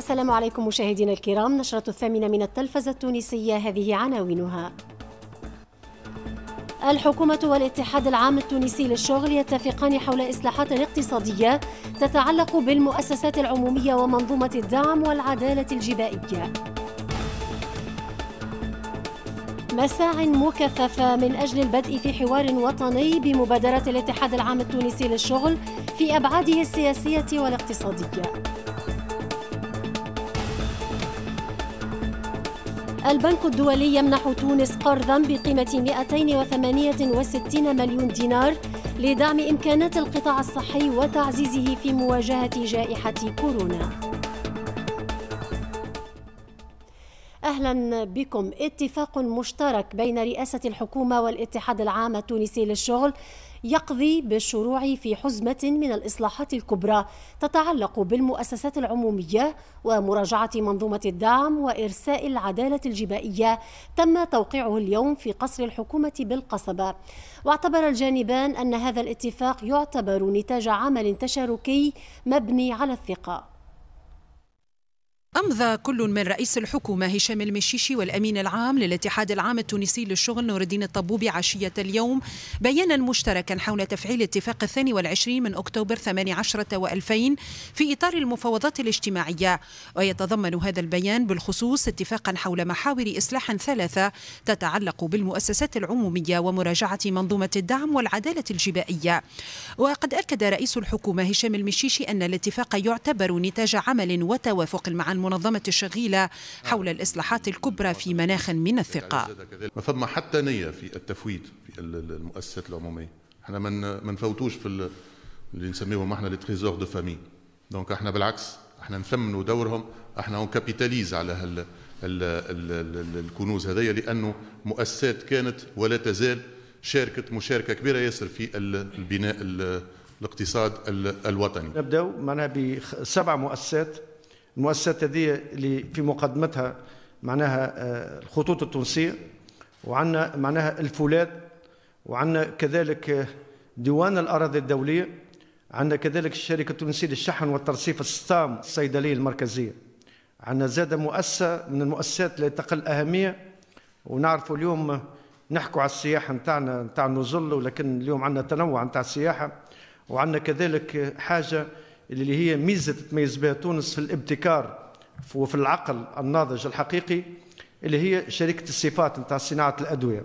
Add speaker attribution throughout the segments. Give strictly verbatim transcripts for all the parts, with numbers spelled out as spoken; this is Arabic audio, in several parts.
Speaker 1: السلام عليكم مشاهدينا الكرام. نشرة الثامنة من التلفزة التونسية، هذه عناوينها. الحكومة والاتحاد العام التونسي للشغل يتفقان حول إصلاحات اقتصادية تتعلق بالمؤسسات العمومية ومنظومة الدعم والعدالة الجبائية. مساع مكثفة من أجل البدء في حوار وطني بمبادرة الاتحاد العام التونسي للشغل في أبعاده السياسية والاقتصادية. البنك الدولي يمنح تونس قرضاً بقيمة مئتين وثمانية وستين مليون دينار لدعم إمكانات القطاع الصحي وتعزيزه في مواجهة جائحة كورونا. أهلا بكم. اتفاق مشترك بين رئاسة الحكومة والاتحاد العام التونسي للشغل يقضي بالشروع في حزمة من الإصلاحات الكبرى تتعلق بالمؤسسات العمومية ومراجعة منظومة الدعم وإرساء العدالة الجبائية تم توقيعه اليوم في قصر الحكومة بالقصبة. واعتبر الجانبان أن هذا الاتفاق يعتبر نتاج عمل تشاركي مبني على الثقة.
Speaker 2: أمضى كل من رئيس الحكومة هشام المشيشي والأمين العام للاتحاد العام التونسي للشغل نور الدين الطبوبي عشية اليوم بيانا مشتركا حول تفعيل اتفاق الثاني والعشرين من أكتوبر ثمانية عشر وألفين في إطار المفاوضات الاجتماعية، ويتضمن هذا البيان بالخصوص اتفاقا حول محاور إصلاح ثلاثة تتعلق بالمؤسسات العمومية ومراجعة منظومة الدعم والعدالة الجبائية. وقد أكد رئيس الحكومة هشام المشيشي أن الاتفاق يعتبر نتاج عمل وتوافق مع المنظمة الشغيلة حول الإصلاحات الكبرى في مناخ من الثقة.
Speaker 3: ما فما حتى نية في التفويض في المؤسسات العمومية. احنا من ما نفوتوش في اللي نسميهم احنا لي تريزور دو فامي. دونك احنا بالعكس احنا نثمنوا دورهم، احنا اون كابيتاليز على هال ال ال الكنوز هذيا، لانه مؤسسات كانت ولا تزال شاركت مشاركة كبيرة ياسر في البناء الاقتصاد الوطني.
Speaker 4: نبداو معناها بسبع مؤسسات. المؤسسات هذه اللي في مقدمتها معناها الخطوط التونسية، وعندنا معناها الفولاد، وعندنا كذلك ديوان الأراضي الدولية، عندنا كذلك الشركة التونسية للشحن والترصيف السطام الصيدلية المركزية، عندنا زاد مؤسسة من المؤسسات لا تقل أهمية. ونعرفوا اليوم نحكوا على السياحة نتاعنا نتاع النزل، ولكن اليوم عندنا تنوع نتاع السياحة، وعندنا كذلك حاجة اللي هي ميزة تتميز بها تونس في الابتكار وفي العقل الناضج الحقيقي، اللي هي شركة الصفات نتاع صناعة الأدوية.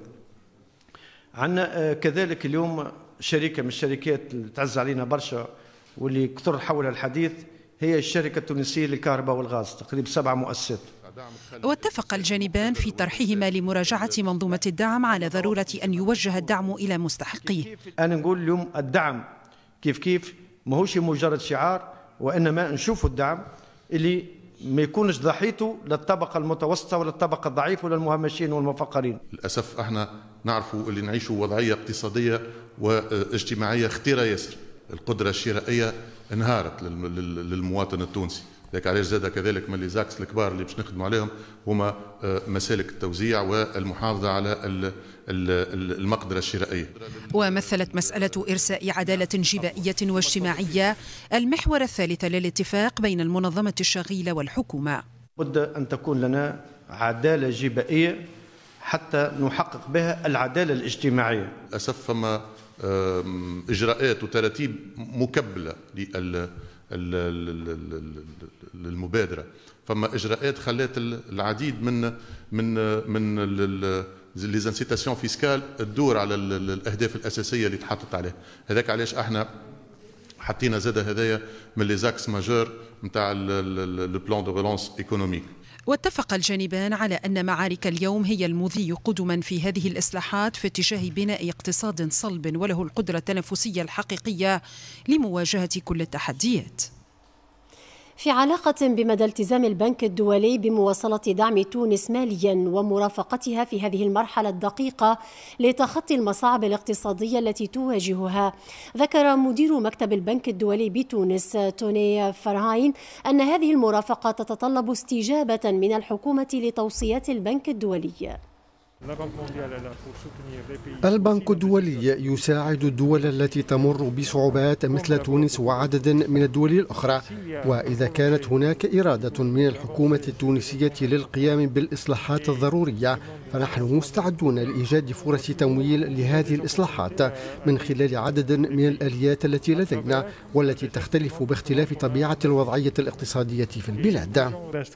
Speaker 4: عندنا كذلك اليوم شركة من الشركات اللي تعز علينا برشا واللي كثر حولها الحديث، هي الشركة التونسية للكهرباء والغاز، تقريبا سبع مؤسسات.
Speaker 2: واتفق الجانبان في طرحهما لمراجعة منظومة الدعم على ضرورة أن يوجه الدعم إلى مستحقيه.
Speaker 4: أنا نقول اليوم الدعم كيف كيف ماهوش مجرد شعار، وإنما نشوفوا الدعم اللي ما يكونش ضحيته للطبقة المتوسطة ولا الطبقة الضعيفة ولا المهمشين والمفقرين.
Speaker 3: للأسف احنا نعرفوا اللي نعيشوا وضعية اقتصادية واجتماعية خطيرة ياسر، القدرة الشرائية انهارت للمواطن التونسي. لذلك علاش زاد كذلك من لي زاكس الكبار اللي باش نخدموا عليهم هما مسالك التوزيع والمحافظة على المقدرة الشرائية.
Speaker 2: ومثلت مسألة إرساء عدالة جبائية واجتماعية المحور الثالث للاتفاق بين المنظمة الشغيلة والحكومة.
Speaker 4: بد أن تكون لنا عدالة جبائية حتى نحقق بها العدالة الاجتماعية.
Speaker 3: للأسف فما إجراءات وتراتيب مكبلة للمبادرة، فما إجراءات خلات العديد من من من لي زانسيتاسيون فيسكال تدور على الأهداف الأساسية اللي تحطت عليه. هذاك علاش احنا حطينا زاد هدايا من لي زاكس ماجور نتاع لو بلان دو ريلانس ايكونوميك.
Speaker 2: واتفق الجانبان على أن معارك اليوم هي المضي قدما في هذه الإصلاحات في اتجاه بناء اقتصاد صلب وله القدرة التنافسية الحقيقية لمواجهة كل التحديات.
Speaker 1: في علاقة بمدى التزام البنك الدولي بمواصلة دعم تونس ماليا ومرافقتها في هذه المرحلة الدقيقة لتخطي المصاعب الاقتصادية التي تواجهها، ذكر مدير مكتب البنك الدولي بتونس توني فرهاين أن هذه المرافقة تتطلب استجابة من الحكومة لتوصيات البنك الدولي.
Speaker 5: البنك الدولي يساعد الدول التي تمر بصعوبات مثل تونس وعدد من الدول الأخرى، وإذا كانت هناك إرادة من الحكومة التونسية للقيام بالإصلاحات الضرورية فنحن مستعدون لإيجاد فرص تمويل لهذه الإصلاحات من خلال عدد من الآليات التي لدينا والتي تختلف باختلاف طبيعة الوضعية الاقتصادية في البلاد.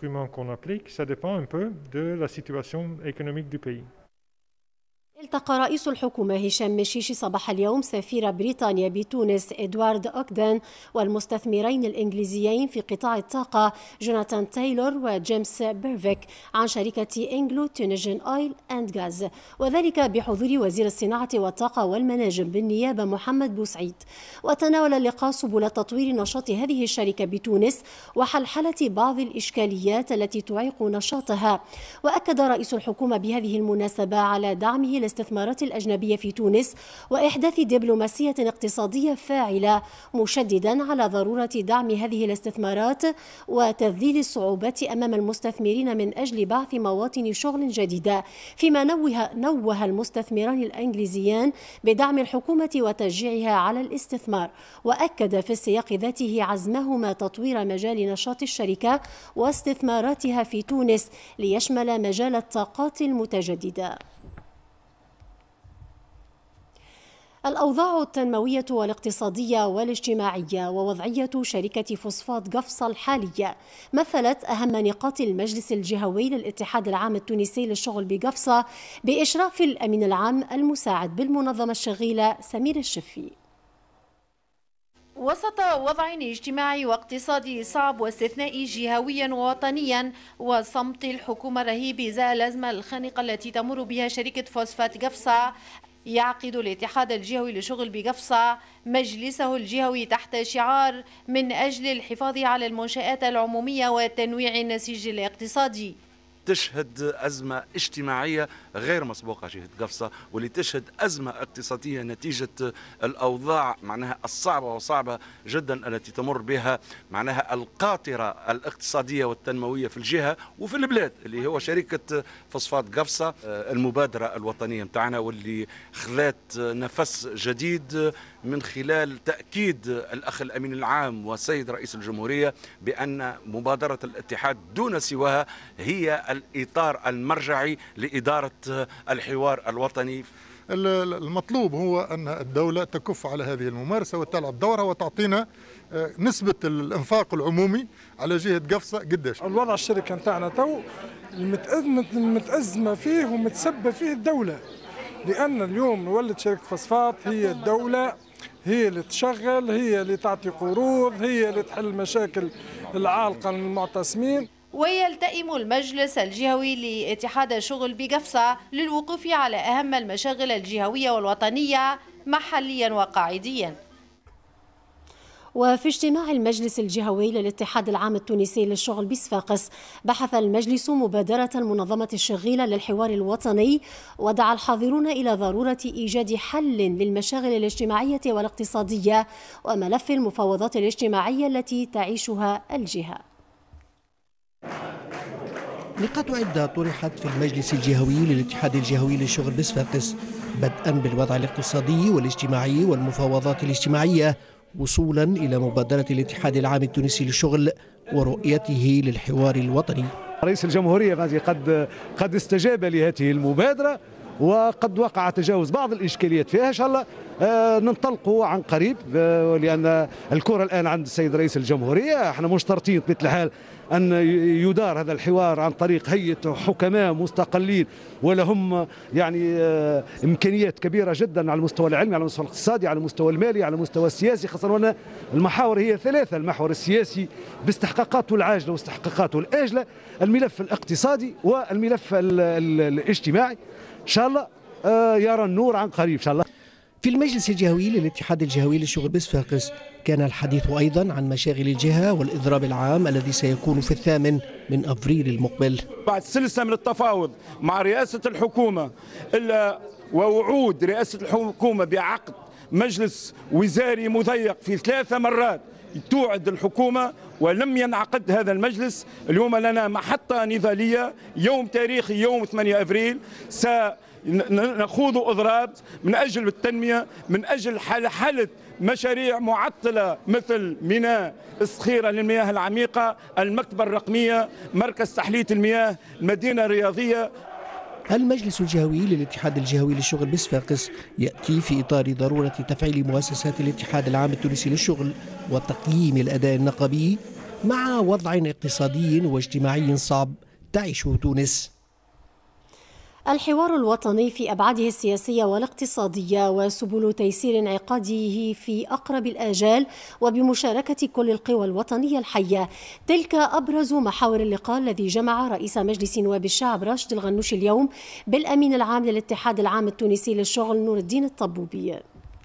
Speaker 1: التقى رئيس الحكومة هشام مشيشي صباح اليوم سفير بريطانيا بتونس إدوارد أوكدن والمستثمرين الإنجليزيين في قطاع الطاقة جوناثان تايلور وجيمس بيرفيك عن شركة إنجلو تونيجين أويل أند غاز، وذلك بحضور وزير الصناعة والطاقة والمناجم بالنيابة محمد بوسعيد. وتناول اللقاء سبل تطوير نشاط هذه الشركة بتونس وحلحلة بعض الإشكاليات التي تعيق نشاطها. وأكد رئيس الحكومة بهذه المناسبة على دعمه الاستثمارات الأجنبية في تونس وإحداث دبلوماسية اقتصادية فاعلة، مشددا على ضرورة دعم هذه الاستثمارات وتذليل الصعوبات أمام المستثمرين من أجل بعث مواطن شغل جديدة، فيما نوه, نوه المستثمران الإنجليزيان بدعم الحكومة وتشجيعها على الاستثمار. وأكد في السياق ذاته عزمهما تطوير مجال نشاط الشركة واستثماراتها في تونس ليشمل مجال الطاقات المتجددة. الأوضاع التنموية والاقتصادية والاجتماعية ووضعية شركة فوسفات قفصة الحالية مثلت أهم نقاط المجلس الجهوي للاتحاد العام التونسي للشغل بقفصة بإشراف الأمين العام المساعد بالمنظمة الشغيلة سمير الشفي.
Speaker 6: وسط وضع اجتماعي واقتصادي صعب واستثنائي جهويا ووطنيا وصمت الحكومة الرهيب إزاء الأزمة الخانقة التي تمر بها شركة فوسفات قفصة، يعقد الاتحاد الجهوي للشغل بقفصة مجلسه الجهوي تحت شعار من أجل الحفاظ على المنشآت العمومية وتنويع النسيج الاقتصادي.
Speaker 7: تشهد أزمة اجتماعية غير مسبوقة جهة قفصة، واللي تشهد أزمة اقتصادية نتيجة الأوضاع معناها الصعبة وصعبة جدا التي تمر بها معناها القاطرة الاقتصادية والتنموية في الجهة وفي البلاد، اللي هو شركة فوسفات قفصة المبادرة الوطنية متاعنا، واللي خذت نفس جديد من خلال تأكيد الأخ الأمين العام وسيد رئيس الجمهورية بأن مبادرة الاتحاد دون سواها هي الإطار المرجعي لإدارة الحوار الوطني.
Speaker 8: المطلوب هو أن الدولة تكف على هذه الممارسة وتلعب دورها وتعطينا نسبة الإنفاق العمومي على جهة قفصة قديش.
Speaker 9: الوضع الشركة نتاعنا تو المتأزمة فيه ومتسبب فيه الدولة، لأن اليوم ولد شركة فوسفات هي الدولة، هي اللي تشغل، هي اللي تعطي قروض، هي اللي تحل مشاكل العالقة للمعتصمين.
Speaker 6: ويلتئم المجلس الجهوي لاتحاد الشغل بقفصة للوقوف على أهم المشاغل الجهوية والوطنية محليا وقاعديا.
Speaker 1: وفي اجتماع المجلس الجهوي للاتحاد العام التونسي للشغل بصفاقس بحث المجلس مبادرة المنظمة الشغيلة للحوار الوطني، ودعا الحاضرون إلى ضرورة إيجاد حل للمشاغل الاجتماعية والاقتصادية وملف المفاوضات الاجتماعية التي تعيشها الجهة.
Speaker 10: نقاط عدة طرحت في المجلس الجهوي للاتحاد الجهوي للشغل بصفاقس، بدءا بالوضع الاقتصادي والاجتماعي والمفاوضات الاجتماعية، وصولا إلى مبادرة الاتحاد العام التونسي للشغل ورؤيته للحوار الوطني.
Speaker 11: رئيس الجمهورية قد قد استجاب لهذه المبادرة، وقد وقع تجاوز بعض الإشكاليات فيها. إن شاء الله ننطلقوا عن قريب، لأن الكرة الآن عند السيد رئيس الجمهورية. احنا مشترطين بمثل الحال أن يدار هذا الحوار عن طريق هيئة حكماء مستقلين ولهم يعني إمكانيات كبيرة جدا على المستوى العلمي، على المستوى الاقتصادي، على المستوى المالي، على المستوى السياسي، خاصة وأن المحاور هي ثلاثة: المحور السياسي باستحقاقاته العاجلة واستحقاقاته الآجلة، الملف الاقتصادي والملف الاجتماعي. إن شاء الله يرى النور عن قريب إن شاء الله.
Speaker 10: في المجلس الجهوي للاتحاد الجهوي للشغل بصفاقس كان الحديث أيضا عن مشاغل الجهة والإضراب العام الذي سيكون في الثامن من أفريل المقبل.
Speaker 12: بعد سلسلة من التفاوض مع رئاسة الحكومة ووعود رئاسة الحكومة بعقد مجلس وزاري مضيق في ثلاثة مرات، توعد الحكومة ولم ينعقد هذا المجلس. اليوم لنا محطة نضالية، يوم تاريخي، يوم ثمانية أبريل، سنخوض أضراب من أجل التنمية، من أجل حل مشاريع معطلة مثل ميناء الصخيرة للمياه العميقة، المكتبة الرقمية، مركز تحلية المياه، المدينة الرياضية.
Speaker 10: المجلس الجهوي للاتحاد الجهوي للشغل بصفاقس يأتي في إطار ضرورة تفعيل مؤسسات الاتحاد العام التونسي للشغل وتقييم الأداء النقابي مع وضع اقتصادي واجتماعي صعب تعيشه تونس.
Speaker 1: الحوار الوطني في أبعاده السياسية والاقتصادية وسبل تيسير انعقاده في أقرب الآجال وبمشاركة كل القوى الوطنية الحية، تلك أبرز محاور اللقاء الذي جمع رئيس مجلس نواب الشعب راشد الغنوشي اليوم بالأمين العام للاتحاد العام التونسي للشغل نور الدين الطبوبي.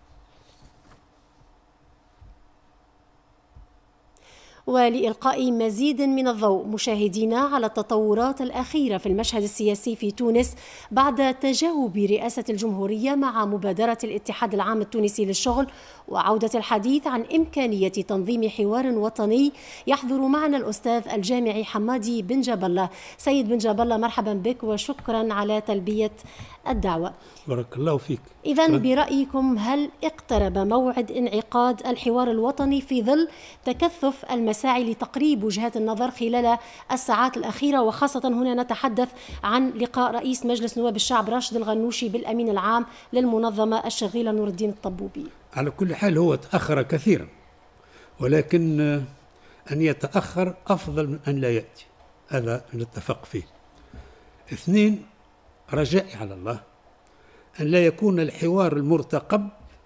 Speaker 1: ولإلقاء مزيد من الضوء مشاهدينا على التطورات الأخيرة في المشهد السياسي في تونس بعد تجاوب رئاسة الجمهورية مع مبادرة الاتحاد العام التونسي للشغل وعودة الحديث عن إمكانية تنظيم حوار وطني، يحضر معنا الأستاذ الجامعي حمادي بن جاب الله. سيد بن جاب الله، مرحبا بك وشكرا على تلبية الدعوة.
Speaker 13: بارك الله فيك.
Speaker 1: إذن برأيكم هل اقترب موعد انعقاد الحوار الوطني في ظل تكثف المساعي لتقريب وجهات النظر خلال الساعات الأخيرة، وخاصة هنا نتحدث عن لقاء رئيس مجلس نواب الشعب راشد الغنوشي بالأمين العام للمنظمة الشغيلة نور الدين الطبوبي؟
Speaker 13: على كل حال هو تأخر كثيرا، ولكن أن يتأخر أفضل من أن لا يأتي، هذا نتفق فيه. اثنين، رجائي على الله أن لا يكون الحوار المرتقب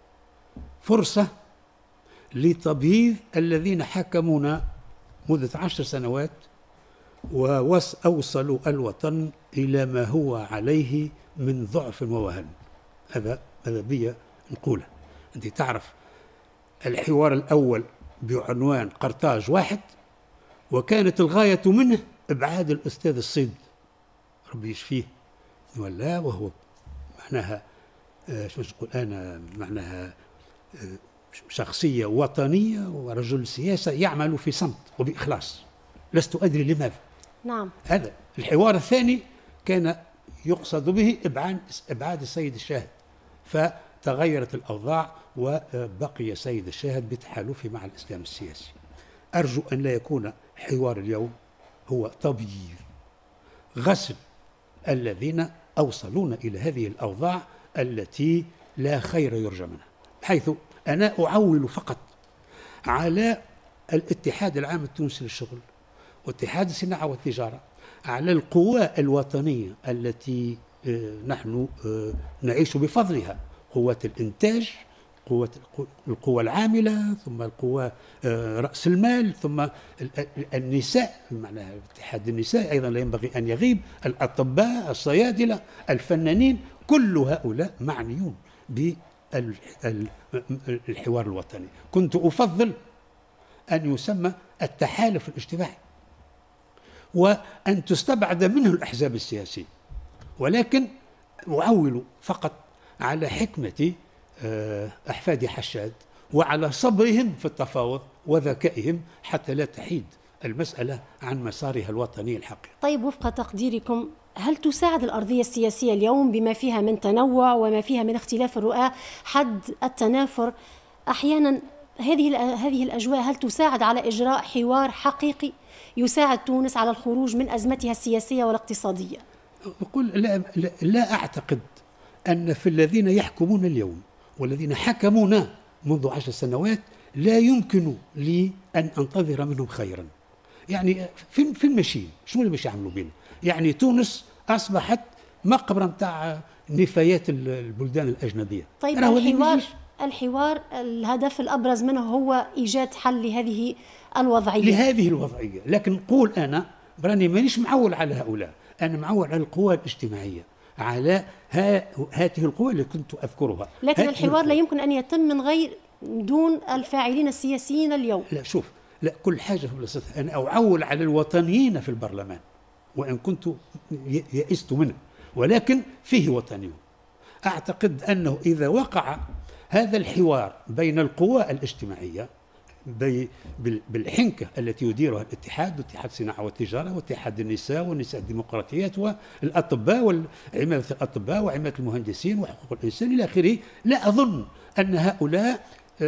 Speaker 13: فرصة لتبييض الذين حكمونا مدة عشر سنوات وأوصلوا الوطن إلى ما هو عليه من ضعف ووهن. هذا هذا بي نقوله. أنت تعرف الحوار الأول بعنوان قرطاج واحد، وكانت الغاية منه إبعاد الأستاذ الصيد ربي يشفيه ولا، وهو معناها آه شو نقول أنا، معناها آه شخصية وطنية ورجل سياسة يعمل في صمت وبإخلاص، لست أدري لماذا.
Speaker 1: نعم.
Speaker 13: هذا الحوار الثاني كان يقصد به إبعاد إبعاد السيد الشاهد، فتغيرت الأوضاع وبقي سيد الشاهد بتحالفه مع الإسلام السياسي. أرجو أن لا يكون حوار اليوم هو تبييض، غسل الذين أوصلونا إلى هذه الأوضاع التي لا خير يرجى منها، حيث أنا أعول فقط على الاتحاد العام التونسي للشغل واتحاد الصناعة والتجارة، على القوى الوطنية التي نحن نعيش بفضلها، قوة الإنتاج، قوة القوى العاملة، ثم القوى رأس المال، ثم النساء، معناها اتحاد النساء أيضا لا ينبغي أن يغيب، الأطباء، الصيادلة، الفنانين، كل هؤلاء معنيون بالحوار الوطني. كنت أفضل أن يسمى التحالف الاجتماعي وأن تستبعد منه الأحزاب السياسية، ولكن أعول فقط على حكمة أحفاد حشاد وعلى صبرهم في التفاوض وذكائهم حتى لا تحيد المسألة عن مسارها الوطني الحقيقي.
Speaker 1: طيب، وفق تقديركم هل تساعد الأرضية السياسية اليوم بما فيها من تنوع وما فيها من اختلاف الرؤى حد التنافر أحيانا، هذه هذه الأجواء هل تساعد على إجراء حوار حقيقي يساعد تونس على الخروج من أزمتها السياسية والاقتصادية؟
Speaker 13: أقول لا, لا, لا أعتقد أن في الذين يحكمون اليوم والذين حكمونا منذ عشر سنوات لا يمكن لي أن أنتظر منهم خيرا. يعني في في المشين شنو اللي باش يعملوا بينا؟ يعني تونس أصبحت مقبرة متاع نفايات البلدان الأجنبية.
Speaker 1: طيب، الحوار الحوار الهدف الأبرز منه هو إيجاد حل لهذه الوضعية
Speaker 13: لهذه الوضعية لكن نقول أنا براني مانيش معول على هؤلاء، أنا معول على القوى الاجتماعية، على ها هذه القوى اللي كنت أذكرها.
Speaker 1: لكن الحوار لا يمكن أن يتم من غير دون الفاعلين السياسيين اليوم.
Speaker 13: لا شوف، لا كل حاجة في بلاصتها. أنا أعول على الوطنيين في البرلمان وإن كنت يئست منه، ولكن فيه وطنيون. أعتقد أنه إذا وقع هذا الحوار بين القوى الاجتماعية بالحنكة التي يديرها الاتحاد، واتحاد الصناعة والتجارة واتحاد النساء والنساء الديمقراطيات والأطباء وعمالة الأطباء وعمالة المهندسين وحقوق الإنسان إلى آخره. لا أظن أن هؤلاء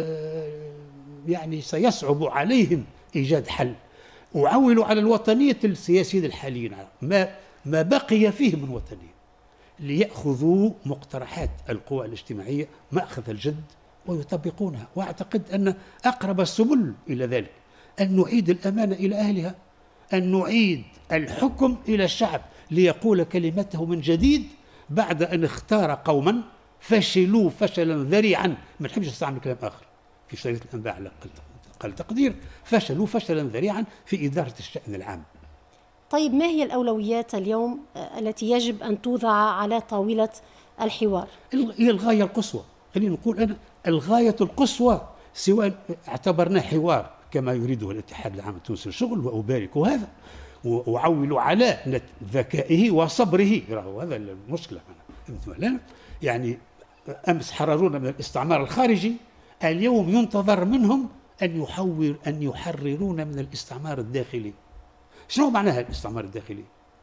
Speaker 13: يعني سيصعب عليهم إيجاد حل. أعول على الوطنية السياسيين الحاليين ما ما بقي فيه من وطنية، ليأخذوا مقترحات القوى الاجتماعية مأخذ الجد ويطبقونها. وأعتقد أن أقرب السبل إلى ذلك أن نعيد الأمانة إلى أهلها، أن نعيد الحكم إلى الشعب ليقول كلمته من جديد بعد أن اختار قوما فشلوا فشلا ذريعا. ما نحبش نستعمل كلام آخر في شريط الأنباء على أقل تقدير، فشلوا فشلا ذريعا في إدارة الشأن العام.
Speaker 1: طيب ما هي الأولويات اليوم التي يجب أن توضع على طاولة الحوار؟
Speaker 13: هي الغاية القصوى، خلينا نقول أنا الغاية القصوى، سواء اعتبرناه حوار كما يريده الاتحاد العام التونسي للشغل وأبارك هذا وأعول على ذكائه وصبره، هذا المشكلة. يعني أمس حررونا من الاستعمار الخارجي، اليوم ينتظر منهم أن يحور أن يحررونا من الاستعمار الداخلي. شنو معناها الاستعمار الداخلي؟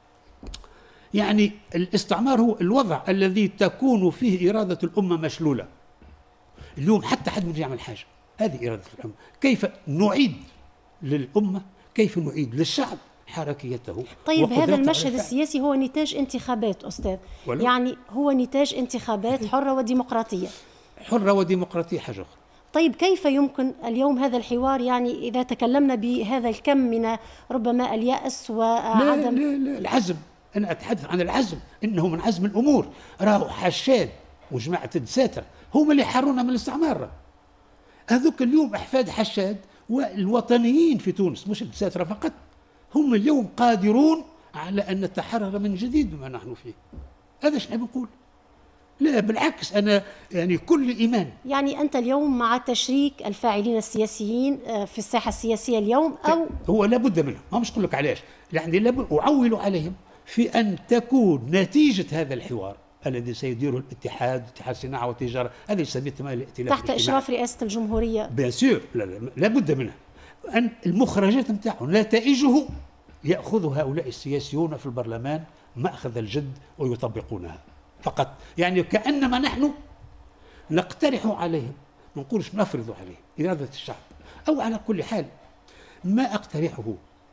Speaker 13: يعني الاستعمار هو الوضع الذي تكون فيه إرادة الأمة مشلولة. اليوم حتى حد ما يعمل حاجة، هذه إرادة الأمة. كيف نعيد للأمة، كيف نعيد للشعب حركيته؟
Speaker 1: طيب هذا المشهد السياسي هو نتاج انتخابات أستاذ، يعني هو نتاج انتخابات حرة وديمقراطية.
Speaker 13: حرة وديمقراطية حاجة أخرى.
Speaker 1: طيب كيف يمكن اليوم هذا الحوار، يعني إذا تكلمنا بهذا الكم من ربما اليأس وعدم
Speaker 13: لا لا لا العزم، أنا أتحدث عن العزم، إنه من عزم الأمور. راهو حشاد وجماعة الدساتر هم اللي حرونا من الاستعمار. هذوك اليوم أحفاد حشاد والوطنيين في تونس، مش الدساتر فقط، هم اليوم قادرون على أن نتحرر من جديد مما نحن فيه. هذا ايش نقول؟ لا بالعكس، أنا يعني كل إيمان.
Speaker 1: يعني أنت اليوم مع تشريك الفاعلين السياسيين في الساحة السياسية اليوم، أو
Speaker 13: هو لابد منه، ما مش أقول لك علاش، يعني لابد أعول عليهم في أن تكون نتيجة هذا الحوار الذي سيديره الاتحاد، اتحاد الصناعة والتجارة، هذا يسميه تمام الائتلاف
Speaker 1: تحت إشراف رئاسة الجمهورية.
Speaker 13: بيان سور، لا لا لابد منه. أن المخرجات نتاعه نتائجه يأخذ هؤلاء السياسيون في البرلمان مأخذ الجد ويطبقونها فقط. يعني كأنما نحن نقترح عليهم، ما نقولش نفرض عليهم إرادة الشعب. أو على كل حال ما أقترحه،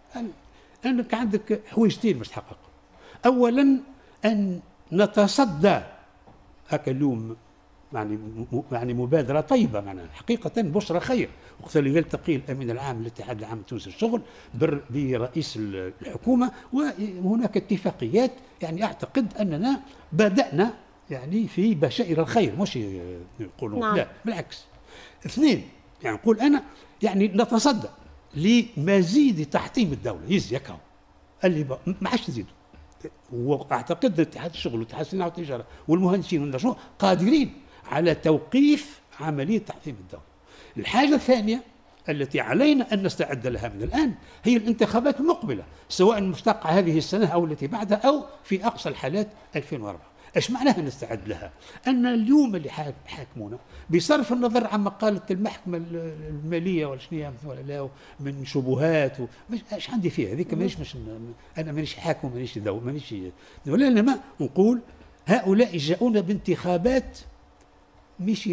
Speaker 13: أنك عندك حويجتين باش تحقق. أولا أن نتصدى، هكا اليوم يعني يعني مبادرة طيبة، معناها حقيقة بشرى خير، وقت اللي يلتقي الأمين العام للاتحاد العام التونسي للشغل برئيس الحكومة وهناك اتفاقيات، يعني أعتقد أننا بدأنا يعني في بشائر الخير، مش يقولون نعم. لا بالعكس. اثنين، يعني نقول أنا يعني نتصدى لمزيد تحطيم الدولة، يزيكهم اللي ما عادش تزيدوا. واعتقد اتحاد الشغل واتحاد الصناعة والتجارة والمهندسين والنشاط قادرين على توقيف عملية تحطيم الدولة. الحاجة الثانية التي علينا أن نستعد لها من الآن هي الانتخابات المقبلة، سواء مشتقة هذه السنة أو التي بعدها أو في أقصى الحالات ألفين وأربعة. ايش معناها نستعد لها؟ أن اليوم اللي حاكمونا بصرف النظر عن مقالة المحكمة المالية ولا شنو ولا لا من شبهات ايش عندي فيها هذيك، مانيش مش أنا مانيش حاكم مانيش دو مانيش ولا، إنما نقول هؤلاء جاءونا بانتخابات مش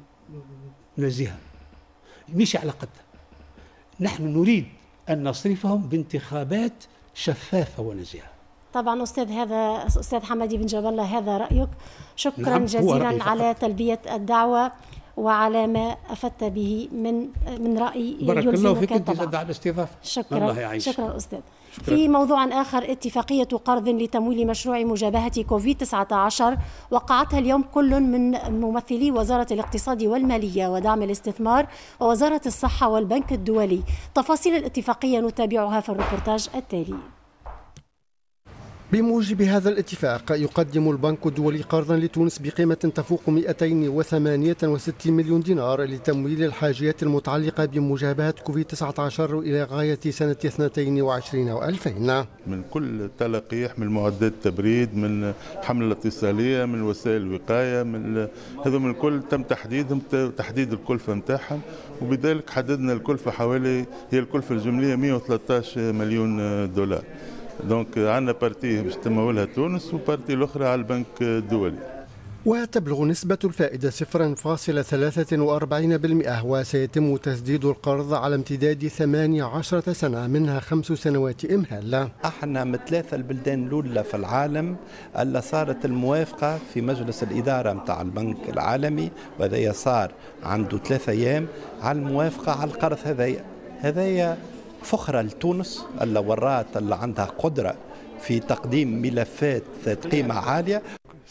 Speaker 13: نزيهة، مش على قدها. نحن نريد أن نصرفهم بانتخابات شفافة ونزيهة.
Speaker 1: طبعا أستاذ، هذا أستاذ حمادي بن جاب الله هذا رأيك. شكرا نعم جزيلا على تلبية الدعوة وعلى ما أفدت به من من رأي
Speaker 13: بارك الله فيك، أنت زاد على الاستضافة.
Speaker 1: شكرا الله يعيش. شكرا أستاذ. شكرا. في موضوع آخر، اتفاقية قرض لتمويل مشروع مجابهة كوفيد تسعة عشر وقعتها اليوم كل من ممثلي وزارة الاقتصاد والمالية ودعم الاستثمار ووزارة الصحة والبنك الدولي. تفاصيل الاتفاقية نتابعها في الريبورتاج التالي.
Speaker 5: بموجب هذا الاتفاق يقدم البنك الدولي قرضا لتونس بقيمة تفوق مئتين وثمانية وستين مليون دينار لتمويل الحاجيات المتعلقة بمجابهة كوفيد تسعة عشر إلى غاية سنة اثنين وعشرين وألفين.
Speaker 14: من كل تلقيح، من معدات التبريد، من حملة اتصالية، من وسائل الوقاية، من هذا من الكل تم تحديدهم، تحديد الكلفة نتاعهم، وبذلك حددنا الكلفة حوالي هي الكلفة الجملية مئة وثلاثة عشر مليون دولار. دونك عندنا بارتي باش تمولها تونس وبارتي الاخرى على البنك الدولي.
Speaker 5: وتبلغ نسبة الفائدة صفر فاصلة ثلاثة وأربعين بالمئة، وسيتم تسديد القرض على امتداد ثمانية عشرة سنة منها خمس سنوات إمهال.
Speaker 15: احنا من ثلاثة البلدان الأولى في العالم اللي صارت الموافقة في مجلس الإدارة متاع البنك العالمي، وهذا صار عنده ثلاثة أيام على الموافقة على القرض هذايا. هذايا فخرة لتونس اللي ورات اللي عندها قدرة في تقديم ملفات ذات قيمة عالية.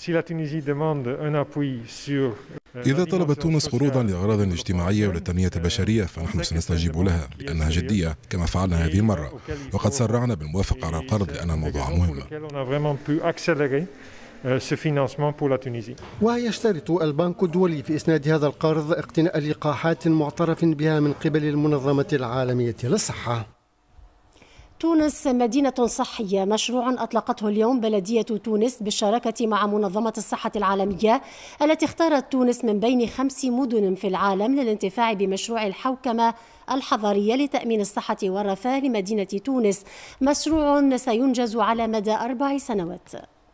Speaker 16: إذا طلبت تونس قروضا لأغراض اجتماعية وللتنمية البشرية فنحن سنستجيب لها لأنها جدية كما فعلنا هذه المرة، وقد سرعنا بالموافقة على القرض لأن الموضوع مهم.
Speaker 5: ويشترط البنك الدولي في إسناد هذا القرض اقتناء لقاحات معترف بها من قبل المنظمة العالمية للصحة.
Speaker 1: تونس مدينة صحية، مشروع أطلقته اليوم بلدية تونس بالشراكة مع منظمة الصحة العالمية التي اختارت تونس من بين خمس مدن في العالم للانتفاع بمشروع الحوكمة الحضرية لتأمين الصحة والرفاه لمدينة تونس، مشروع سينجز على مدى أربع سنوات.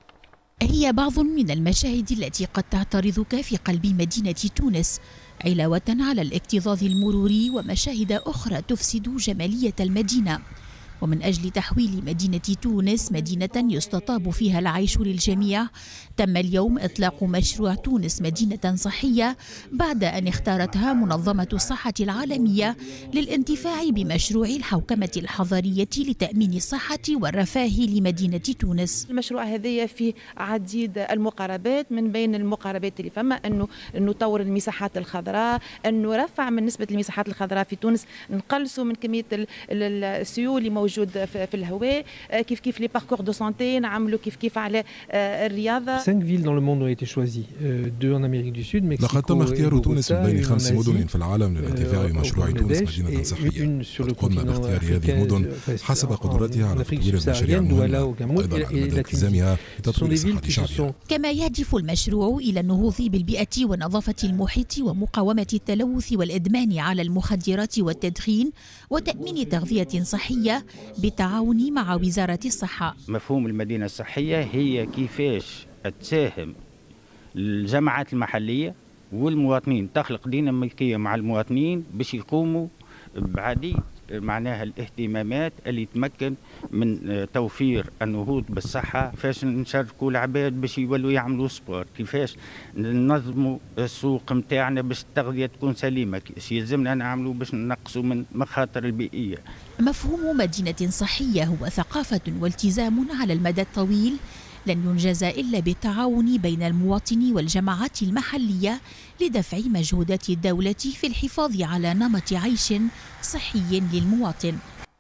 Speaker 17: هي بعض من المشاهد التي قد تعترضك في قلب مدينة تونس علاوة على الاكتظاظ المروري ومشاهد أخرى تفسد جمالية المدينة. ومن أجل تحويل مدينة تونس مدينة يستطاب فيها العيش للجميع، تم اليوم إطلاق مشروع تونس مدينة صحية بعد أن اختارتها منظمة الصحة العالمية للانتفاع بمشروع الحوكمة الحضرية لتأمين الصحة والرفاه لمدينة تونس.
Speaker 18: المشروع هذا فيه عديد المقاربات، من بين المقاربات اللي فما أنه نطور المساحات الخضراء، أنه رفع من نسبة المساحات الخضراء في تونس، نقلصوا من كمية السيول اللي موجود في الهواء، كيف كيف لي باركور دو سانتي نعملوا كيف كيف على الرياضه.
Speaker 19: cinq villes dans le monde ont été choisies, deux en Amérique du Sud, Mexico.
Speaker 16: لقد تم اختيار تونس من بين خمس مدن في العالم للانتفاع بمشروع تونس مدينة صحية. قمنا باختيار هذه المدن حسب قدرتها على تطوير المشاريع المهمة وأيضا على مدى التزامها بتطوير صحة شعبها.
Speaker 17: كما يهدف المشروع إلى النهوض بالبيئة ونظافة المحيط ومقاومة التلوث والإدمان على المخدرات والتدخين وتأمين تغذية صحية بالتعاون مع وزارة الصحة.
Speaker 20: مفهوم المدينة الصحية هي كيفاش تساهم الجماعات المحلية والمواطنين، تخلق ديناميكية مع المواطنين باش يقوموا بعديد معناها الاهتمامات اللي تمكن من توفير النهوض بالصحة. كيفاش نشاركوا العباد باش يولوا يعملوا سبور، كيفاش ننظموا السوق متاعنا باش التغذية تكون سليمة، كيفاش يلزمنا نعملوا باش ننقصوا من مخاطر البيئية.
Speaker 17: مفهوم مدينة صحية هو ثقافة والتزام على المدى الطويل لن ينجز إلا بالتعاون بين المواطن والجماعات المحلية لدفع مجهودات الدولة في الحفاظ على نمط عيش صحي للمواطن.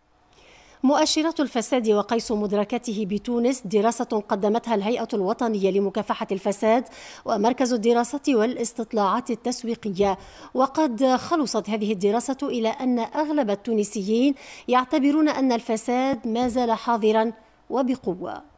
Speaker 1: مؤشرات الفساد وقيس مدركاته بتونس، دراسة قدمتها الهيئة الوطنية لمكافحة الفساد ومركز الدراسة والاستطلاعات التسويقية. وقد خلصت هذه الدراسة إلى أن أغلب التونسيين يعتبرون أن الفساد ما زال حاضرا وبقوة.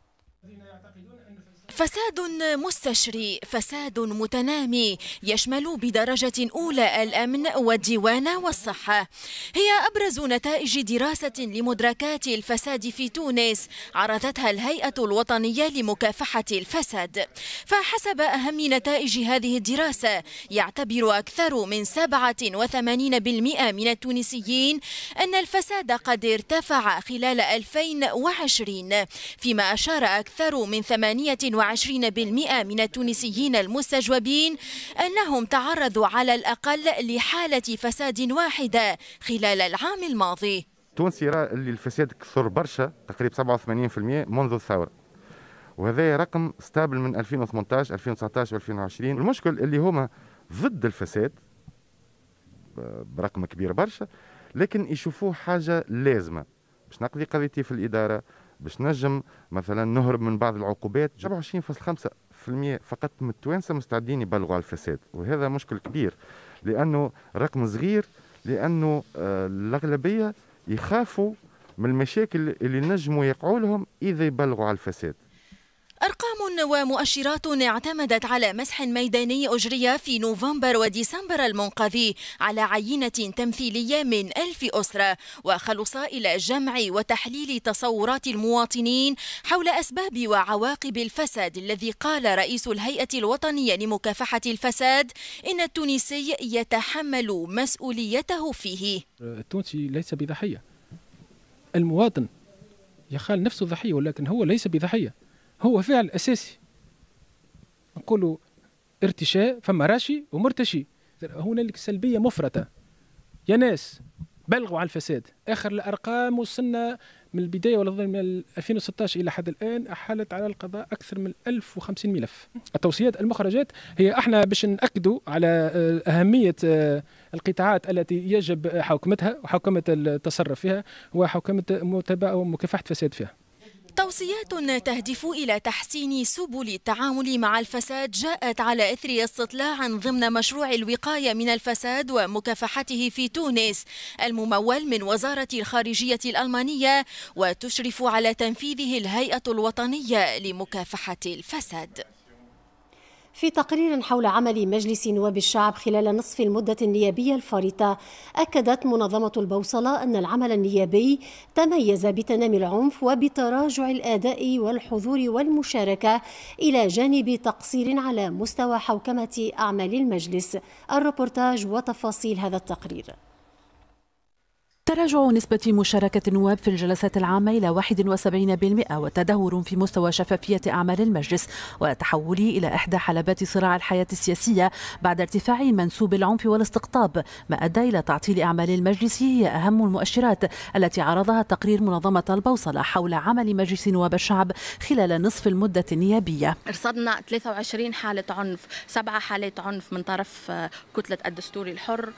Speaker 21: فساد مستشري، فساد متنامي يشمل بدرجة أولى الأمن والديوان والصحة، هي أبرز نتائج دراسة لمدركات الفساد في تونس عرضتها الهيئة الوطنية لمكافحة الفساد. فحسب أهم نتائج هذه الدراسة يعتبر أكثر من سبعة وثمانين بالمئة من التونسيين أن الفساد قد ارتفع خلال ألفين وعشرين، فيما أشار أكثر من ثمانية وعشرين بالمئة من التونسيين المستجوبين أنهم تعرضوا على الأقل لحالة فساد واحدة خلال العام الماضي.
Speaker 22: تونس يرى اللي الفساد كثر برشا، تقريبا سبعة وثمانين بالمئة منذ الثورة، وهذا رقم ستابل من ألفين وثمانية عشر ألفين وتسعة عشر ألفين وعشرين. المشكل اللي هما ضد الفساد برقم كبير برشا، لكن يشوفوه حاجة لازمة باش نقضي قضيتي في الإدارة، باش نجم مثلا نهرب من بعض العقوبات. سبعة وعشرين فاصلة خمسة بالمئة فقط من التوانسه مستعدين يبلغوا على الفساد، وهذا مشكل كبير لانه رقم صغير، لانه الاغلبيه يخافوا من المشاكل اللي نجموا يقعوا لهم اذا يبلغوا على الفساد.
Speaker 21: أرقام ومؤشرات اعتمدت على مسح ميداني أجري في نوفمبر وديسمبر المنقذي على عينة تمثيلية من ألف أسرة، وخلص إلى جمع وتحليل تصورات المواطنين حول أسباب وعواقب الفساد الذي قال رئيس الهيئة الوطنية لمكافحة الفساد إن التونسي يتحمل مسؤوليته فيه.
Speaker 3: التونسي ليس بضحية، المواطن يخال نفسه ضحية، ولكن هو ليس بضحية، هو فعل أساسي. نقولوا ارتشاء، فما راشي ومرتشي، هنالك سلبية مفرطة. يا ناس بلغوا على الفساد، آخر الأرقام وصلنا من البداية ولا من ألفين وستة عشر إلى حد الآن أحالت على القضاء أكثر من ألف وخمسين ملف. التوصيات المخرجات هي احنا باش نأكدوا على أهمية القطاعات التي يجب حوكمتها وحوكمة التصرف فيها وحوكمة متابعة ومكافحة الفساد فيها.
Speaker 21: توصيات تهدف إلى تحسين سبل التعامل مع الفساد جاءت على إثر استطلاع ضمن مشروع الوقاية من الفساد ومكافحته في تونس الممول من وزارة الخارجية الألمانية، وتشرف على تنفيذه الهيئة الوطنية لمكافحة الفساد.
Speaker 1: في تقرير حول عمل مجلس نواب الشعب خلال نصف المدة النيابية الفارطة، أكدت منظمة البوصلة أن العمل النيابي تميز بتنامي العنف وبتراجع الأداء والحضور والمشاركة إلى جانب تقصير على مستوى حوكمة أعمال المجلس. الربورتاج وتفاصيل هذا التقرير.
Speaker 4: تراجع نسبة مشاركة النواب في الجلسات العامة إلى واحد وسبعين بالمئة، وتدهور في مستوى شفافية أعمال المجلس، وتحوله إلى إحدى حلبات صراع الحياة السياسية بعد ارتفاع منسوب العنف والاستقطاب، ما أدى إلى تعطيل أعمال المجلس، هي أهم المؤشرات التي عرضها تقرير منظمة البوصلة حول عمل مجلس نواب الشعب خلال نصف المدة النيابية.
Speaker 23: رصدنا ثلاثة وعشرين حالة عنف، سبعة حالات عنف من طرف كتلة الدستوري الحر،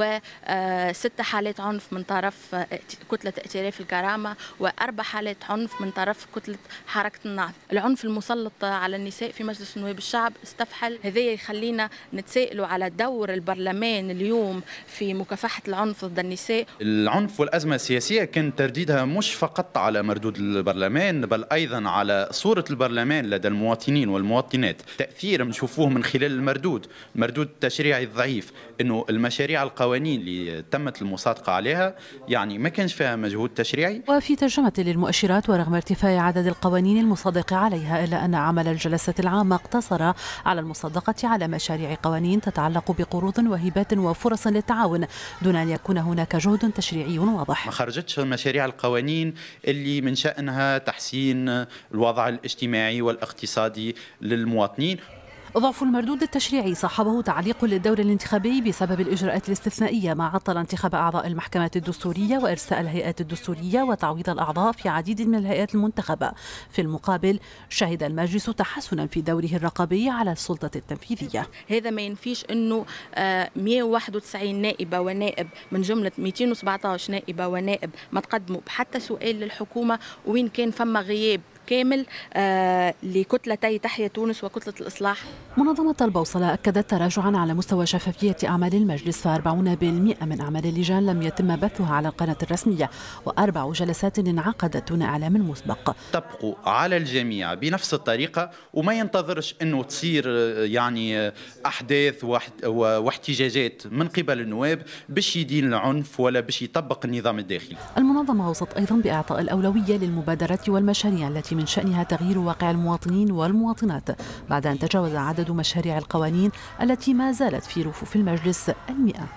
Speaker 23: وست حالات عنف من طرف كتلة ائتلاف الكرامة، وأربع حالات عنف من طرف كتلة حركة النهضة. العنف المسلط على النساء في مجلس نواب الشعب استفحل، هذا يخلينا نتسائلوا على دور البرلمان اليوم في مكافحة العنف ضد النساء.
Speaker 24: العنف والأزمة السياسية كان ترديدها مش فقط على مردود البرلمان، بل أيضا على صورة البرلمان لدى المواطنين والمواطنات. تأثير نشوفوه من خلال المردود، المردود التشريعي الضعيف، إنه المشاريع القوانين اللي تمت المصادقة عليها يعني ما كانش فيها مجهود تشريعي.
Speaker 4: وفي ترجمة للمؤشرات، ورغم ارتفاع عدد القوانين المصادقة عليها، إلا أن عمل الجلسة العامة اقتصر على المصادقة على مشاريع قوانين تتعلق بقروض وهبات وفرص للتعاون، دون أن يكون هناك جهد تشريعي واضح.
Speaker 24: ما خرجتش مشاريع القوانين اللي من شأنها تحسين الوضع الاجتماعي والاقتصادي للمواطنين.
Speaker 4: ضعف المردود التشريعي صاحبه تعليق للدور الانتخابي بسبب الإجراءات الاستثنائية، ما عطل انتخاب أعضاء المحكمات الدستورية وإرساء الهيئات الدستورية وتعويض الأعضاء في عديد من الهيئات المنتخبة. في المقابل شهد المجلس تحسنا في دوره الرقابي على السلطة التنفيذية.
Speaker 23: هذا ما ينفيش أنه مئة وواحد وتسعين نائبة ونائب من جملة مئتين وسبعة عشر نائبة ونائب ما تقدموا بحتى سؤال للحكومة، وين كان فما غياب كامل آه لكتلتي تحيا تونس وكتلة الإصلاح.
Speaker 4: منظمة البوصلة أكدت تراجعا على مستوى شفافية أعمال المجلس، فأربعون بالمئة من أعمال اللجان لم يتم بثها على القناة الرسمية، وأربع جلسات انعقدت دون إعلام مسبق.
Speaker 24: تبقوا على الجميع بنفس الطريقة، وما ينتظرش أنه تصير يعني أحداث واحتجاجات من قبل النواب باش يدين العنف ولا باش يطبق النظام الداخلي.
Speaker 4: المنظمة وصت أيضا بإعطاء الأولوية للمبادرات والمشاريع التي من شأنها تغيير واقع المواطنين والمواطنات، بعد أن تجاوز عدد مشاريع القوانين التي ما زالت في رفوف المجلس المئة.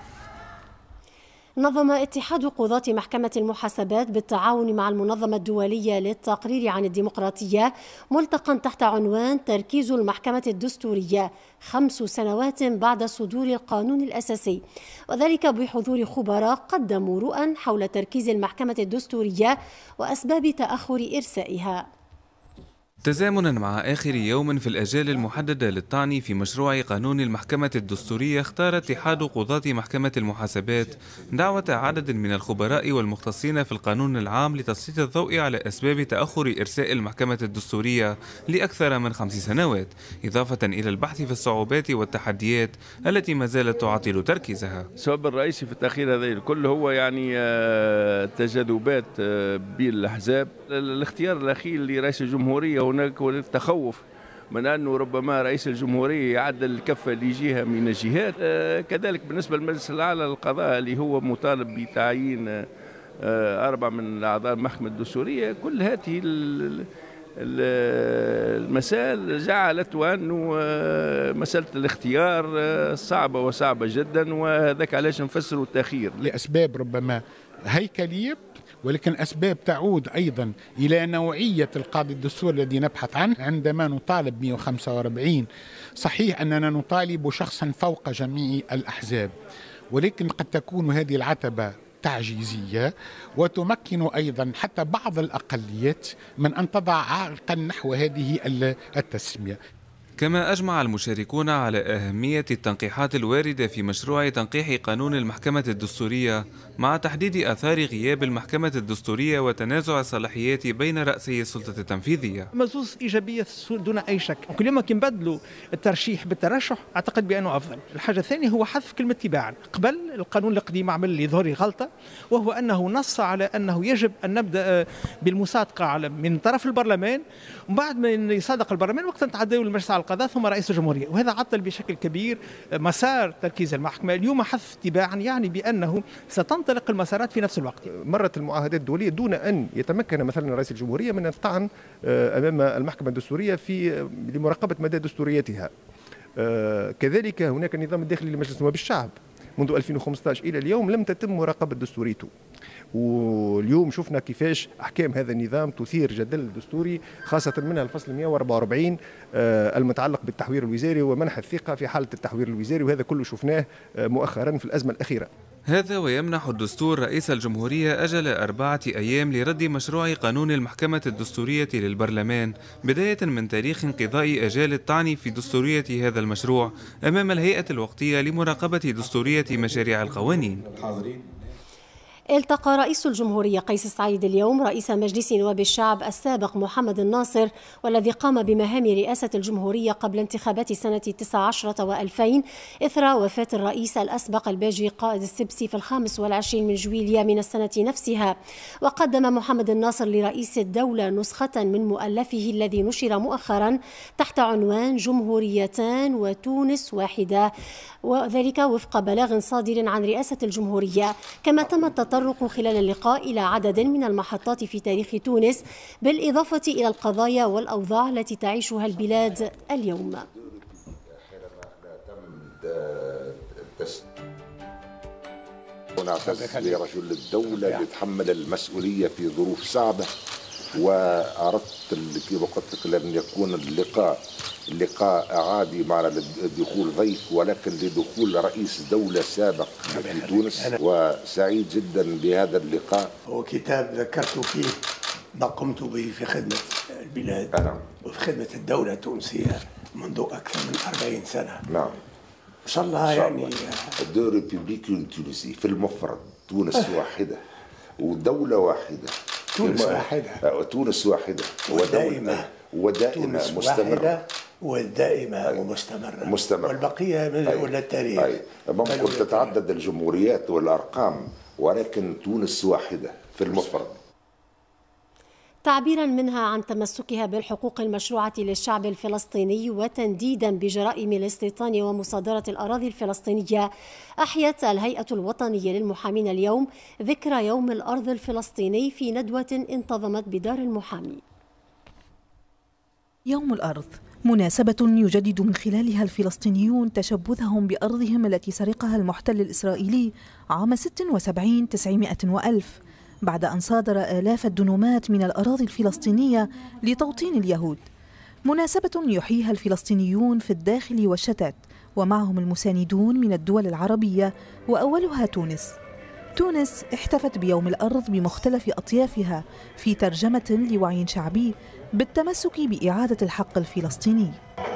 Speaker 1: نظم اتحاد قضاة محكمة المحاسبات بالتعاون مع المنظمة الدولية للتقرير عن الديمقراطية ملتقى تحت عنوان تركيز المحكمة الدستورية خمس سنوات بعد صدور القانون الأساسي، وذلك بحضور خبراء قدموا رؤى حول تركيز المحكمة الدستورية وأسباب تأخر إرسائها.
Speaker 2: تزامنا مع آخر يوم في الأجال المحددة للطعن في مشروع قانون المحكمة الدستورية، اختار اتحاد قضاة محكمة المحاسبات دعوة عدد من الخبراء والمختصين في القانون العام لتسليط الضوء على أسباب تأخر إرساء المحكمة الدستورية لأكثر من خمس سنوات، إضافة إلى البحث في الصعوبات والتحديات التي ما زالت تعطل تركيزها.
Speaker 7: السبب الرئيسي في التأخير هذا الكل هو يعني تجاذبات بين الأحزاب. الاختيار الأخير لرئيس الجمهورية هناك تخوف من أنه ربما رئيس الجمهورية يعدل الكفة لجهة من الجهات. كذلك بالنسبة للمجلس الأعلى للقضاء اللي هو مطالب بتعيين أربعة من أعضاء المحكمة الدستورية، كل هذه المسائل جعلت أنه مسألة الاختيار صعبة وصعبة جدا، وهذاك علاش نفسروا التأخير
Speaker 8: لأسباب ربما هيكلية، ولكن أسباب تعود أيضا إلى نوعية القاضي الدستوري الذي نبحث عنه. عندما نطالب مئة وخمسة وأربعين صحيح أننا نطالب شخصا فوق جميع الأحزاب، ولكن قد تكون هذه العتبة تعجيزية وتمكن أيضا حتى بعض الأقليات من أن تضع عائقا نحو هذه التسمية.
Speaker 2: كما أجمع المشاركون على أهمية التنقيحات الواردة في مشروع تنقيح قانون المحكمة الدستورية مع تحديد آثار غياب المحكمة الدستورية وتنازع الصلاحيات بين رأسي السلطة التنفيذية.
Speaker 9: مزوز إيجابية دون أي شك. كل يوم كي نبدلوا الترشيح بالترشح أعتقد بأنه أفضل. الحاجة الثانية هو حذف كلمة تباعا. قبل القانون القديم عمل لي ظهري غلطة، وهو أنه نص على أنه يجب أن نبدأ بالمصادقة على من طرف البرلمان، وبعد ما يصادق البرلمان وقت تعدوا المجلس على القضاء ثم رئيس الجمهورية، وهذا عطل بشكل كبير مسار تركيز المحكمة. اليوم حذف تباعا يعني بأنه ستنطلق المسارات في نفس الوقت.
Speaker 25: مرت المعاهدات الدولية دون أن يتمكن مثلا رئيس الجمهورية من الطعن أمام المحكمة الدستورية في لمراقبة مدى دستوريتها. كذلك هناك النظام الداخلي لمجلس نواب الشعب منذ ألفين وخمسة عشر إلى اليوم لم تتم مراقبة دستوريته، واليوم شفنا كيفاش أحكام هذا النظام تثير جدل دستوري، خاصة منها الفصل مئة وأربعة وأربعين المتعلق بالتحوير الوزاري ومنح الثقة في حالة التحوير الوزاري، وهذا كله شفناه مؤخرا في الأزمة الأخيرة.
Speaker 2: هذا ويمنح الدستور رئيس الجمهورية أجل أربعة أيام لرد مشروع قانون المحكمة الدستورية للبرلمان، بداية من تاريخ انقضاء أجال الطعن في دستورية هذا المشروع أمام الهيئة الوقتية لمراقبة دستورية مشاريع القوانين.
Speaker 1: التقى رئيس الجمهورية قيس سعيد اليوم رئيس مجلس نواب الشعب السابق محمد الناصر، والذي قام بمهام رئاسة الجمهورية قبل انتخابات سنة تسعة عشر وألفين إثر وفاة الرئيس الأسبق الباجي قائد السبسي في الخامس والعشرين من جويلية من السنة نفسها. وقدم محمد الناصر لرئيس الدولة نسخة من مؤلفه الذي نشر مؤخرا تحت عنوان جمهوريتان وتونس واحدة، وذلك وفق بلاغ صادر عن رئاسة الجمهورية. كما تم التطرق خلال اللقاء إلى عدد من المحطات في تاريخ تونس، بالإضافة إلى القضايا والأوضاع التي تعيشها البلاد اليوم.
Speaker 26: ونعتز لرجل الدولة يتحمل المسؤولية في ظروف صعبة، وأردت كما قلت لك أن يكون اللقاء لقاء عادي مع دخول ضيف، ولكن لدخول رئيس دولة سابق في تونس، وسعيد جدا بهذا اللقاء.
Speaker 27: هو كتاب ذكرت فيه ما قمت به في خدمة البلاد
Speaker 26: نعم.
Speaker 27: وفي خدمة الدولة التونسية منذ أكثر من أربعين سنة.
Speaker 26: نعم.
Speaker 27: إن شاء الله يعني
Speaker 26: دو ريبوبليك تونسي في المفرد، تونس واحدة ودولة واحدة.
Speaker 27: تونس واحدة.
Speaker 26: تونس واحدة
Speaker 27: ودائمة
Speaker 26: ودائمة مستمرة
Speaker 27: والدائمة ومستمرة
Speaker 26: مستمرة،
Speaker 27: والبقية من ولا التاريخ.
Speaker 26: أي. ممكن تتعدد الجمهوريات والأرقام، ولكن تونس واحدة في المفرد.
Speaker 1: تعبيرا منها عن تمسكها بالحقوق المشروعة للشعب الفلسطيني وتنديدا بجرائم الاستيطان ومصادرة الأراضي الفلسطينية، أحيت الهيئة الوطنية للمحامين اليوم ذكرى يوم الأرض الفلسطيني في ندوة انتظمت بدار المحامي.
Speaker 28: يوم الأرض مناسبة يجدد من خلالها الفلسطينيون تشبثهم بأرضهم التي سرقها المحتل الإسرائيلي عام ستة وسبعين تسعمائة وألف، بعد أن صادر آلاف الدنومات من الأراضي الفلسطينية لتوطين اليهود. مناسبة يحييها الفلسطينيون في الداخل والشتات، ومعهم المساندون من الدول العربية وأولها تونس. تونس احتفت بيوم الأرض بمختلف أطيافها في ترجمة لوعي شعبي بالتمسك بإعادة الحق الفلسطيني.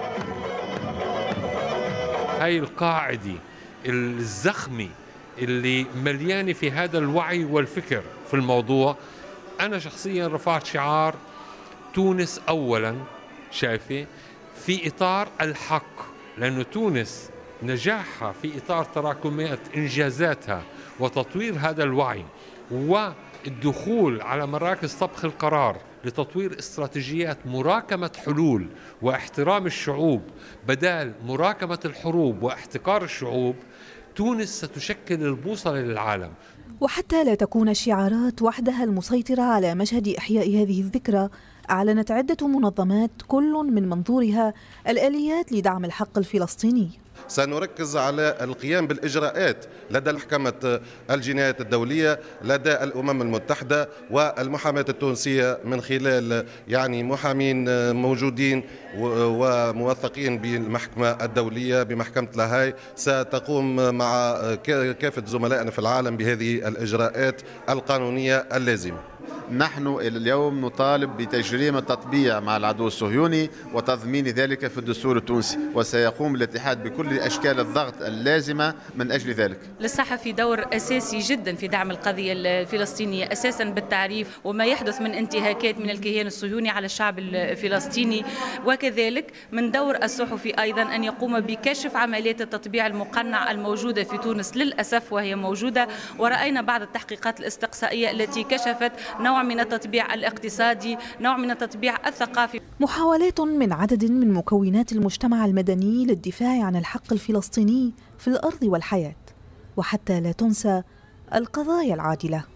Speaker 5: هاي القاعدة الزخمة اللي مليانة في هذا الوعي والفكر في الموضوع. أنا شخصيا رفعت شعار تونس أولا، شايفة في إطار الحق، لأنه تونس نجاحها في إطار تراكمات إنجازاتها وتطوير هذا الوعي والدخول على مراكز طبخ القرار لتطوير استراتيجيات مراكمة حلول واحترام الشعوب بدال مراكمة الحروب واحتكار الشعوب. تونس ستشكل البوصلة للعالم.
Speaker 28: وحتى لا تكون الشعارات وحدها المسيطرة على مشهد إحياء هذه الذكرى، أعلنت عدة منظمات كل من منظورها الآليات لدعم الحق الفلسطيني.
Speaker 6: سنركز على القيام بالإجراءات لدى محكمة الجنايات الدولية، لدى الأمم المتحدة والمحاماة التونسية من خلال يعني محامين موجودين وموثقين بالمحكمة الدولية بمحكمة لاهاي. ستقوم مع كافة زملائنا في العالم بهذه الإجراءات القانونية اللازمة.
Speaker 10: نحن اليوم نطالب بتجريم التطبيع مع العدو الصهيوني وتضمين ذلك في الدستور التونسي، وسيقوم الاتحاد بكل أشكال الضغط اللازمة من أجل ذلك.
Speaker 11: للصحفي دور أساسي جدا في دعم القضية الفلسطينية أساسا بالتعريف وما يحدث من انتهاكات من الكيان الصهيوني على الشعب الفلسطيني، وكذلك من دور الصحفي أيضا أن يقوم بكشف عمليات التطبيع المقنع الموجودة في تونس للأسف وهي موجودة. ورأينا بعض التحقيقات الاستقصائية التي كشفت نوع من التطبيع الاقتصادي، نوع من التطبيع الثقافي.
Speaker 28: محاولات من عدد من مكونات المجتمع المدني للدفاع عن الحق الفلسطيني في الأرض والحياة، وحتى لا تنسى القضايا العادلة.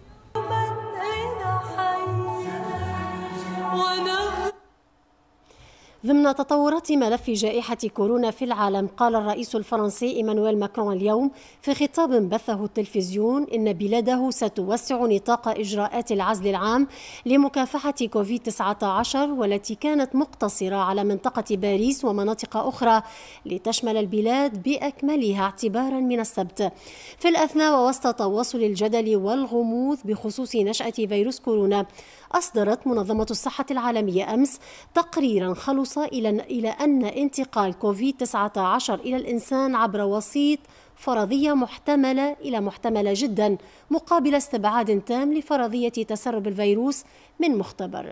Speaker 1: ضمن تطورات ملف جائحة كورونا في العالم، قال الرئيس الفرنسي إيمانويل ماكرون اليوم في خطاب بثه التلفزيون إن بلاده ستوسع نطاق إجراءات العزل العام لمكافحة كوفيد تسعة عشر، والتي كانت مقتصرة على منطقة باريس ومناطق أخرى، لتشمل البلاد بأكملها اعتبارا من السبت. في الأثناء ووسط تواصل الجدل والغموض بخصوص نشأة فيروس كورونا، أصدرت منظمة الصحة العالمية أمس تقريرا خلص إلى إلى أن انتقال كوفيد تسعة عشر إلى الإنسان عبر وسيط فرضية محتملة إلى محتملة جدا، مقابل استبعاد تام لفرضية تسرب الفيروس من مختبر.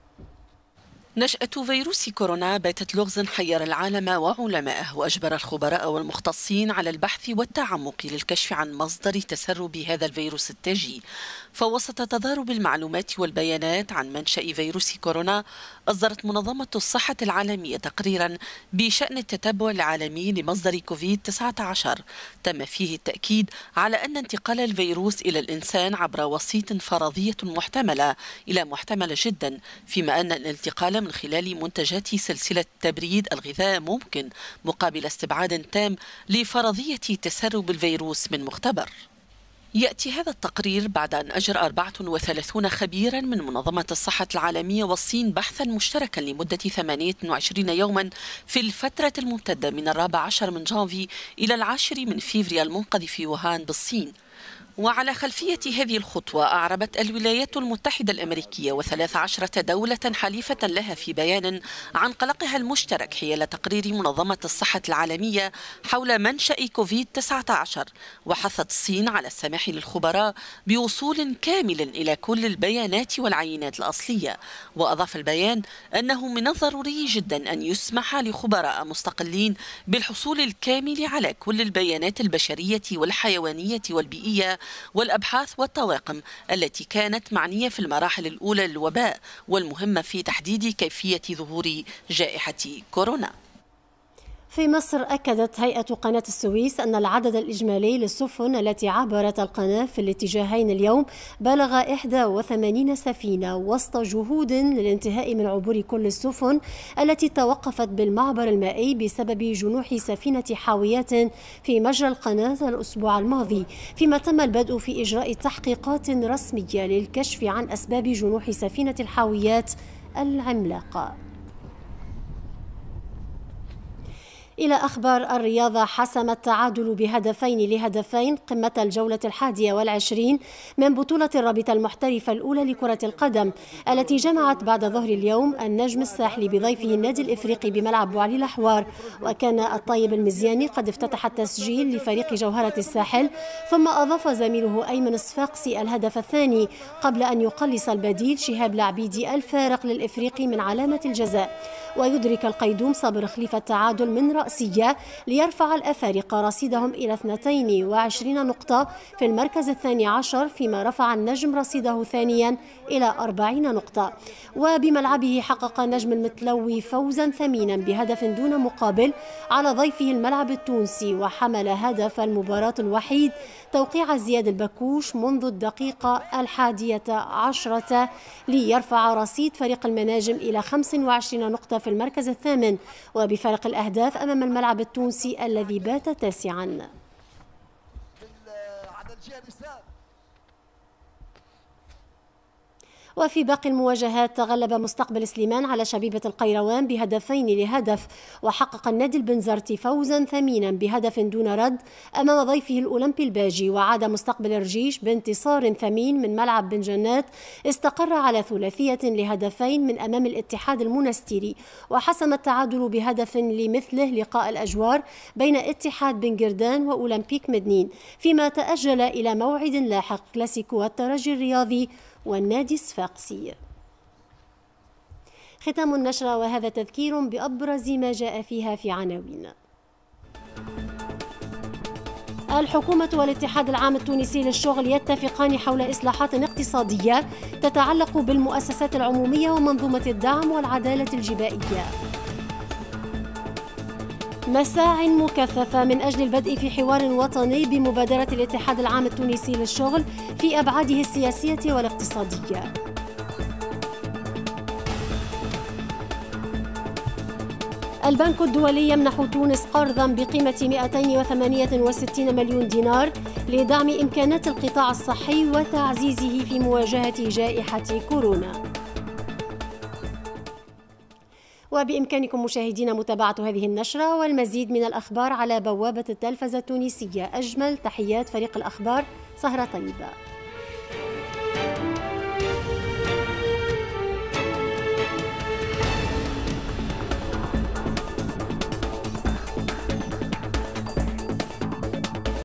Speaker 12: نشأة فيروس كورونا باتت لغزا حير العالم وعلماءه، وأجبر الخبراء والمختصين على البحث والتعمق للكشف عن مصدر تسرب هذا الفيروس التاجي. فوسط تضارب المعلومات والبيانات عن منشأ فيروس كورونا، أصدرت منظمة الصحة العالمية تقريرا بشأن التتبع العالمي لمصدر كوفيد تسعة عشر، تم فيه التأكيد على أن انتقال الفيروس إلى الإنسان عبر وسيط فرضية محتملة إلى محتملة جدا، فيما أن الانتقال من خلال منتجات سلسلة تبريد الغذاء ممكن، مقابل استبعاد تام لفرضية تسرب الفيروس من مختبر. يأتي هذا التقرير بعد أن أجرى أربعة وثلاثين خبيرا من منظمة الصحة العالمية والصين بحثا مشتركا لمدة ثمانية وعشرين يوما في الفترة الممتدة من الرابع عشر من جانفي إلى العاشر من فيفري المنقذ في ووهان بالصين. وعلى خلفية هذه الخطوة، أعربت الولايات المتحدة الأمريكية وثلاث عشرة دولة حليفة لها في بيان عن قلقها المشترك حيال تقرير منظمة الصحة العالمية حول منشأ كوفيد تسعة عشر، وحثت الصين على السماح للخبراء بوصول كامل إلى كل البيانات والعينات الأصلية. وأضاف البيان أنه من الضروري جدا أن يسمح لخبراء مستقلين بالحصول الكامل على كل البيانات البشرية والحيوانية والبيئية والأبحاث والطواقم التي كانت معنية في المراحل الأولى للوباء، والمهمة في تحديد كيفية ظهور جائحة كورونا.
Speaker 1: في مصر، أكدت هيئة قناة السويس أن العدد الإجمالي للسفن التي عبرت القناة في الاتجاهين اليوم بلغ إحدى وثمانين سفينة، وسط جهود للانتهاء من عبور كل السفن التي توقفت بالمعبر المائي بسبب جنوح سفينة حاويات في مجرى القناة الأسبوع الماضي، فيما تم البدء في إجراء تحقيقات رسمية للكشف عن أسباب جنوح سفينة الحاويات العملاقة. إلى أخبار الرياضة. حسم التعادل بهدفين لهدفين قمة الجولة الحادية والعشرين من بطولة الرابطة المحترفة الأولى لكرة القدم التي جمعت بعد ظهر اليوم النجم الساحلي بضيفه النادي الإفريقي بملعب بوعلي الأحوار. وكان الطيب المزياني قد افتتح التسجيل لفريق جوهرة الساحل، ثم أضاف زميله أيمن الصفاقسي الهدف الثاني قبل أن يقلص البديل شهاب العبيدي الفارق للإفريقي من علامة الجزاء. ويدرك القيدوم صابر خليفة التعادل من رأسية ليرفع الأفارقة رصيدهم إلى اثنتين وعشرين نقطة في المركز الثاني عشر، فيما رفع النجم رصيده ثانيا إلى أربعين نقطة. وبملعبه حقق النجم المتلوي فوزا ثمينا بهدف دون مقابل على ضيفه الملعب التونسي، وحمل هدف المباراة الوحيد توقيع زياد البكوش منذ الدقيقة الحادية عشرة ليرفع رصيد فريق المناجم إلى خمس وعشرين نقطة في المركز الثامن، وبفارق الأهداف أمام الملعب التونسي الذي بات تاسعا. وفي باقي المواجهات تغلب مستقبل سليمان على شبيبة القيروان بهدفين لهدف، وحقق النادي البنزرتي فوزا ثمينا بهدف دون رد أمام ضيفه الأولمبي الباجي. وعاد مستقبل الرجيش بانتصار ثمين من ملعب بن جنات استقر على ثلاثية لهدفين من أمام الاتحاد المنستيري، وحسم التعادل بهدف لمثله لقاء الأجوار بين اتحاد بن جردان وأولمبيك مدنين، فيما تأجل إلى موعد لاحق كلاسيكو الترجي الرياضي والنادي الصفاقسي. ختام النشرة، وهذا تذكير بأبرز ما جاء فيها في عناوين. الحكومة والاتحاد العام التونسي للشغل يتفقان حول إصلاحات اقتصادية تتعلق بالمؤسسات العمومية ومنظومة الدعم والعدالة الجبائية. مساع مكثفة من أجل البدء في حوار وطني بمبادرة الاتحاد العام التونسي للشغل في أبعاده السياسية والاقتصادية. البنك الدولي يمنح تونس قرضا بقيمة مئتين وثمانية وستين مليون دينار لدعم إمكانات القطاع الصحي وتعزيزه في مواجهة جائحة كورونا. وبإمكانكم مشاهدينا متابعة هذه النشرة والمزيد من الأخبار على بوابة التلفزة التونسية. أجمل تحيات فريق الأخبار، سهرة طيبة.